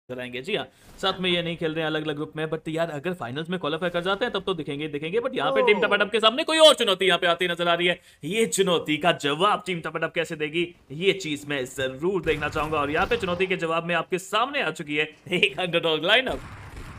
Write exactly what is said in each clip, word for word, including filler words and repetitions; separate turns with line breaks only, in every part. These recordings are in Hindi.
कराएंगे। जी हाँ, साथ में ये नहीं खेल रहे हैं अलग अलग ग्रुप में, बट यार अगर फाइनल्स में क्वालिफाई कर जाते हैं तब तो दिखेंगे दिखेंगे। बट यहाँ पे टीम टपाटप के सामने कोई और चुनौती यहाँ पे आती नजर आ रही है। ये चुनौती का जवाब टीम टपाटप कैसे देगी, ये चीज मैं जरूर देखना चाहूंगा। और यहाँ पे चुनौती के जवाब में आपके सामने आ चुकी है एक underdog lineup.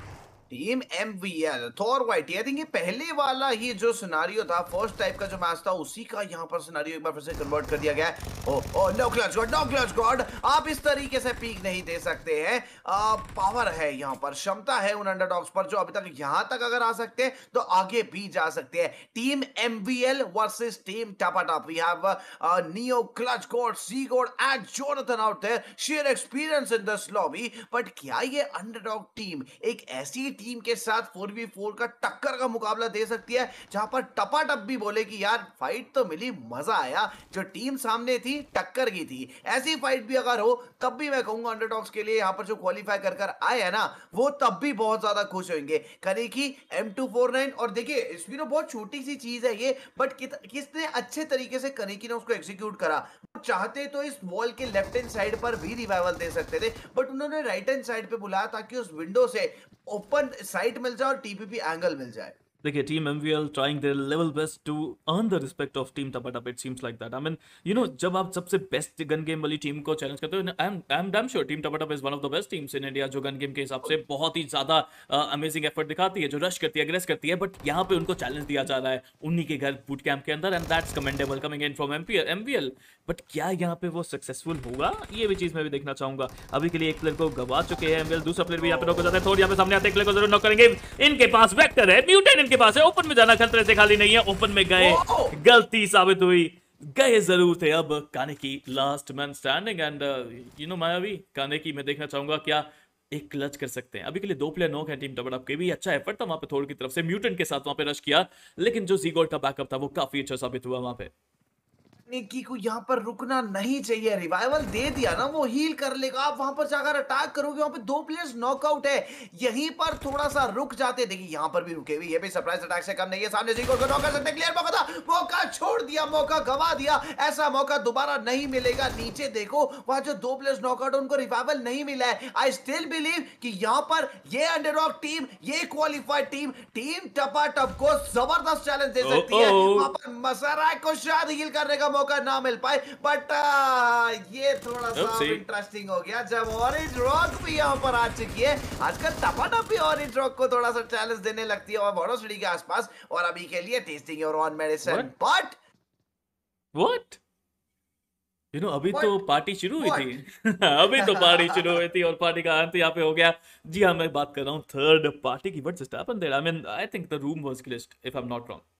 Team MVL Thor YT. I think ये पहले वाला ही जो सिनारियो था, फर्स्ट टाइप का जो मैच था, उसी का यहाँ पर सिनारियो एक बार फिर से कन्वर्ट कर दिया गया है। Oh oh no clutch god, no clutch god, आप इस तरीके से पीक नहीं दे सकते हैं। आ, पावर है यहाँ पर, क्षमता है उन अंडरडॉग्स पर जो अभी तक यहाँ तक अगर आ सकते हैं तो आगे भी जा सकते हैं। Team MVL versus team Tapatap. We have Neo, clutch god, sea god and Jonathan out there, share experience in this lobby. But क्या ये अंडरडॉग टीम एक ऐसी टीम के साथ फोर वी फोर का टक्कर का मुकाबला दे सकती है जहां पर टपाटप भी बोले कि यार फाइट तो मिली, मजा आया, जो टीम सामने थी टक्कर की थी। ऐसी फाइट भी अगर हो तब भी मैं कहूंगा अंडरडॉग्स के लिए यहाँ पर जो क्वालिफाई कर कर आए हैं ना, वो तब भी बहुत ज्यादा खुश होंगे। करेगी एम टू फोर नाइन। और देखिए इसमें तो बहुत छोटी सी चीज है ये, बट किसने अच्छे तरीके से करेगी ने उसको एग्जीक्यूट करा। चाहते तो इस वॉल के लेफ्ट हैंड साइड पर भी रिवाइवल दे सकते थे, बट उन्होंने राइट हैंड साइड पे बुलाया ताकि उस विंडो से ओपन साइट मिल जाए और टीपीपी एंगल मिल जाए।
देखिए team MVL trying their level best to earn the respect of team Tapatap, it seems like that. I mean you know जब आप सबसे बेस्ट गन गेम वाली टीम को चैलेंज करते हो, I am I am damn sure team Tapatap is one of the best teams in India जो गन गेम के हिसाब से बहुत ही ज्यादा अमेजिंग एफर्ट दिखाती है, जो रश करती है, अग्रेस करती है। बट यहाँ पे उनको चैलेंज दिया जा रहा है उन्हीं के घर बूट कैंप के अंदर, and that's commendable coming in from MVL. But क्या यहाँ पे वो सक्सेसफुल होगा, ये भी चीज मैं भी देखना चाहूंगा। अभी के लिए एक प्लेयर को गवा चुके हैं एमवीएल, दूसरा प्लेयर भी यहाँ पे नॉक हो जाता है। थोड़ी यहाँ पे सामने आते प्लेयर को जरूर नॉक करेंगे। इनके पास वेक्टर है, म्यूटेंट इनके पास है, ओपन में जाना खतरे से खाली नहीं है। ओपन में गए, गलती साबित हुई, गए जरूर थे। अब Kaneki last man standing, and you know Mayavi Kaneki मैं देखना चाहूंगा क्या एक क्लच कर सकते हैं। अभी के लिए दो प्लेयर नॉक है टीम टपाटप के भी। अच्छा एफर्ट था वहां पे थोड़ी की तरफ से, म्यूटेंट के साथ वहां पे रश किया, लेकिन जो ज़ीगोल्ड का बैकअप था वो काफी अच्छा साबित हुआ वहां पे।
निकी को यहाँ पर रुकना नहीं चाहिए, रिवाइवल दे दिया ना, वो हील कर लेगा। आप वहां पर जाकर अटैक करोगे, वहां पे दो प्लेयर्स नॉकआउट है, यहीं पर थोड़ा सा रुक जाते। देखिए यहाँ पर भी रुके हुए, ये भी सरप्राइज अटैक से कम नहीं है। सामने को नॉक कर सकते, क्लियर मौका था, मौका छोड़ दिया, मौका गवा दिया। ऐसा मौका दोबारा नहीं मिलेगा। नीचे देखो वहां जो दो प्लेयर्स नॉकआउट, उनको रिवाइवल नहीं मिला है। आई स्टिल बिलीव कि यहाँ पर ये अंडरडॉग टीम, ये क्वालिफाइड टीम, टीम टपाटप को जबरदस्त चैलेंज दे सकती है। वहां पर मसराय को शायद हील करने का मौका ना मिल पाए, बट ये थोड़ा सा इंटरेस्टिंग हो गया जब ऑरेंज रॉक भी यहाँ पर आ चुकी है। आजकल टपाटप भी ऑरेंज रॉक को थोड़ा सा चैलेंज देने लगती है और वोडोसिटी के आसपास, और अभी के लिए testing your own medicine. But
what you know अभी
What?
तो पार्टी शुरू हुई
What?
थी अभी तो पार्टी शुरू हुई थी और पार्टी का अंत यहाँ पे हो गया। जी हाँ, मैं बात कर रहा हूँ थर्ड पार्टी की। What just happened there? I mean I think the room was glitched if I am not wrong.